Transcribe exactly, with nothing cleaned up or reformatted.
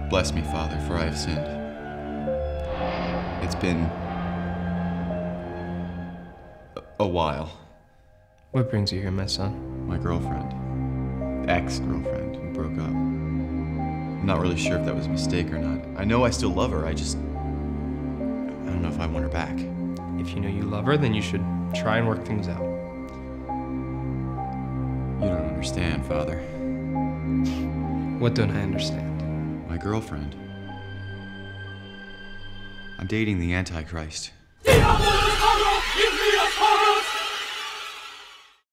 Bless me, Father, for I have sinned. It's been a while. What brings you here, my son? My girlfriend, ex-girlfriend, who broke up. I'm not really sure if that was a mistake or not. I know I still love her, I just... I don't know if I want her back. If you know you love her, then you should try and work things out. You don't understand, Father. What don't I understand? My girlfriend. I'm dating the Antichrist. Diabolus horror, in me horror,